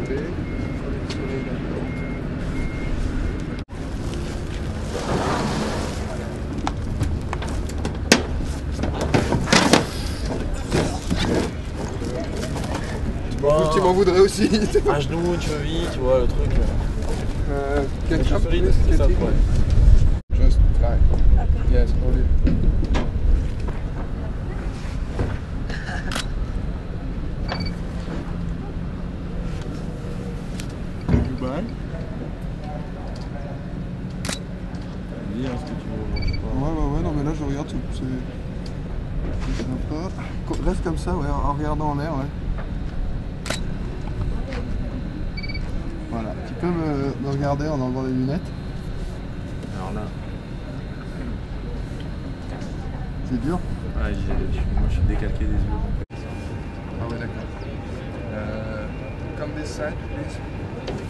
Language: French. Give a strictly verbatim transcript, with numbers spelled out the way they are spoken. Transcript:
côté. Le soleil là-dedans. Bon, tu m'en voudrais aussi. un genou, tu veux vite, tu vois le truc. Uh, can Just you solid, please c'est ça le get problème. in? Just try. Yes, hold it. You buy? Dis hein, ce que tu veux. Je sais pas. Ouais, ouais, ouais, non, mais là je regarde, c'est c'est sympa. Co- Reste comme ça, ouais, en regardant en l'air, ouais. Voilà, tu peux me, me regarder en enlevant les lunettes. Alors là, C'est dur. ah, j'ai- je suis- moi je suis décalqué des yeux. Donc... Ah ouais, d'accord. Euh, come this side, please.